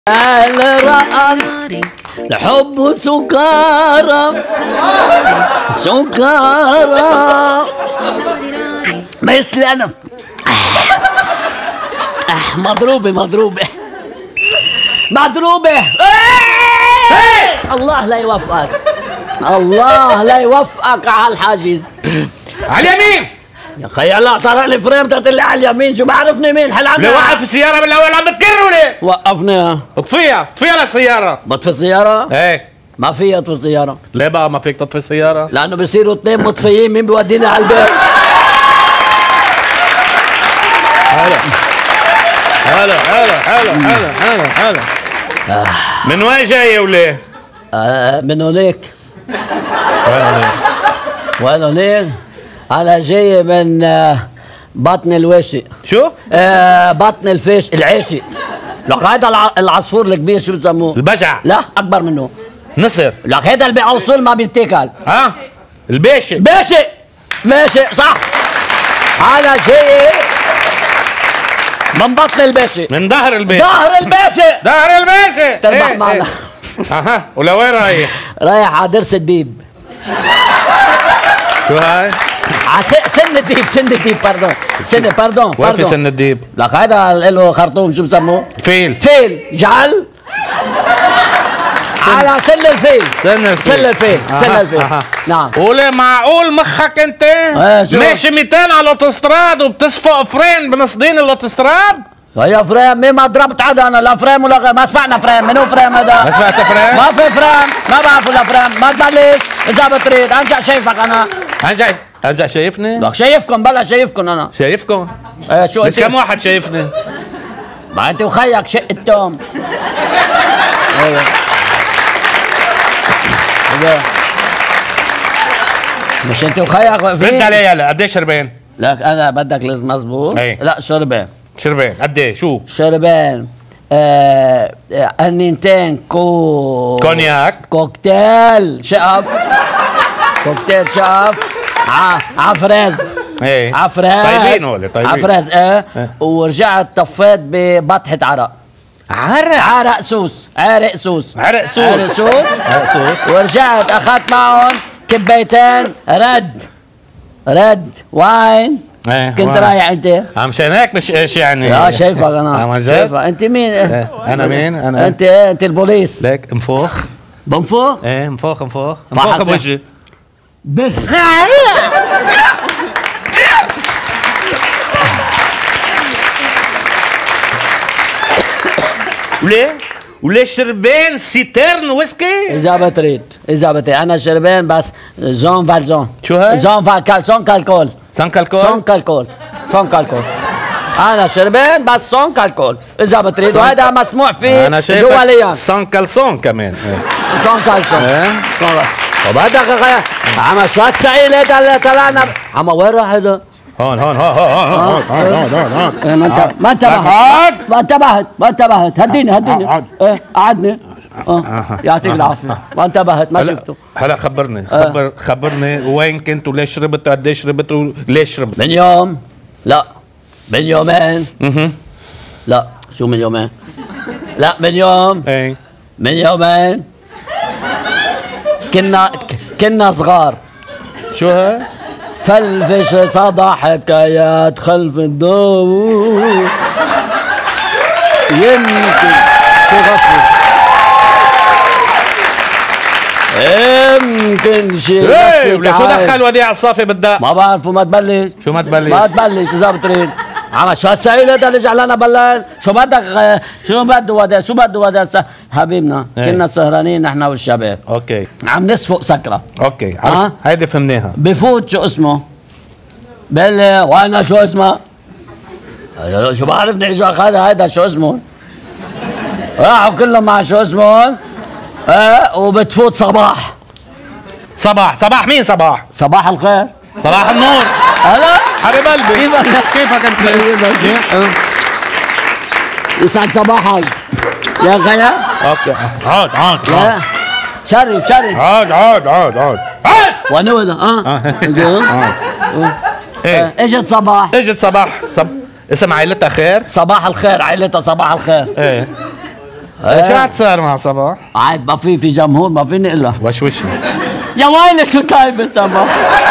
الرقم الحب سكارى سكارى مثل انا مضروبة مضروبة مضروبة. الله لا يوفقك، الله لا يوفقك على الحاجز. على اليمين يا خي هلا طلع لي فريم تطلع على اليمين، شو بعرفني مين حل عنا. ليه وقف السيارة من الأول عم بتكرر وليه؟ وقفني اطفيها اطفيها للسيارة. بطفي السيارة؟ ايه ما فيها اطفي السيارة. ليه بقى ما فيك تطفي السيارة؟ لأنه بصيروا اثنين مطفيين، مين بيودينا على البيت؟ هلا هلا هلا هلا هلا هلا هلا. من وين جاي وليه؟ من هونيك. وين هونيك؟ وين هونيك؟ أنا جاي من بطن الواشي. شو؟ بطن الفيش العاشي. لك هيدا العصفور الكبير شو بسموه؟ البجع. لا أكبر منه. نسر. لك هيدا اللي بيعوصل ما بيتاكل. ها؟ الباشا. باشا باشا صح. أنا جاي من بطن الباشا. من ظهر الباشا. ظهر الباشا. ظهر الباشا. تربح معنا. اها ولوين رايح؟ رايح على درس الديب. شو هاي؟ سن الديب سن الديب باردون وين في سن الديب؟ لك هذا له خرطوم شو بسموه؟ فيل. فيل جعل على سن الفيل. سن الفيل. نعم. قولي معقول مخك انت ماشي 200 على الاوتوستراد وبتصفق فرين بنصدين الاوتوستراد؟ يا فريم مين ما ضربت حدا انا، لا فريم ولا غير، ما دفعنا فريم. منو فريم هذا؟ ما دفعت فريم؟ ما في فريم، ما بعرف ولا فريم. ما تبلش اذا بتريد ارجع شايفك انا. ارجع شايفني؟ لك شايفكم بلا شايفكم انا. شايفكم؟ شو مش كم واحد شايفني؟ ما انت وخيك شق التوم. ايوه مش انت وخيك واقفين؟ رد علي هلا قديش شربان؟ لك انا بدك لازم مظبوط. لا شربان. شربان قد ايه؟ شو؟ شربان قنينتين كونياك كوكتيل شقف. كوكتيل شقف عفرز. ايه عفرز طيبين هول طيبين. عفرز ورجعت طفيت ببطحة عرق. عرق سوس. عرق سوس. عرق سوس. عرق سوس. عرق سوس. ورجعت اخذت معهم كبيتين رد واين. كنت رايح انت؟ مشان هيك مش ايش يعني؟ لا شايفك انا. شايفك انت مين؟ انا مين؟ انا انت البوليس. ليك انفوخ. بنفوخ؟ ايه انفوخ بوجهي. بس وليه شربان سيترن ويسكي؟ اذا بتريد انا شربان بس جون فالجون. شو هاي؟ سون كالكول. انا شربان بس سون كالكول اذا بتريد، وهذا مسموح فيه دوليا. سون كالسون كمان. سون كالكول. وبعدك عم شو هالسعيل هذا اللي طلعنا. عم وين راح هذا؟ هون ما انتبهت. هديني قعدني. يعطيك العافيه. ما انتبهت ما شفته. هلا خبرني وين كنت وليش شربت وقديش شربت وليش شربت؟ من يوم لا من يومين. لا شو من يومين؟ لا من يوم. ايه من يومين كنا صغار. شو هاي؟ فلفش صدى حكايات خلف الضوء يمكن تغفل يمكن شيء. شو دخل وديع الصافي بالدق؟ ما بعرفه. ما تبلش ما تبلش اذا بتريد. عم شو هالسعيد هذا اللي جعلنا بلال؟ شو بدك؟ شو بده ودا حبيبنا؟ كنا سهرانين نحن والشباب. اوكي عم نسفق سكره. اوكي عرفت هيدي فهمناها. بفوت شو اسمه؟ بلي وانا شو اسمه؟ شو بعرفني شو اخذها هيدا شو اسمه؟ راحوا كلهم مع شو اسمه؟ وبتفوت صباح مين صباح؟ صباح الخير. صباح النور. هلا حبيب قلبي كيفك انت؟ يسعد صباحك يا خيا. اوكي عاد شرف عاد وانو هذا؟ اجت صباح. اسم عائلتها خير. صباح الخير عائلتها صباح الخير. ايه شو عاد صار مع صباح؟ عاد ما في جمهور ما فيني الا وشوشني يا ويلي شو طيب صباح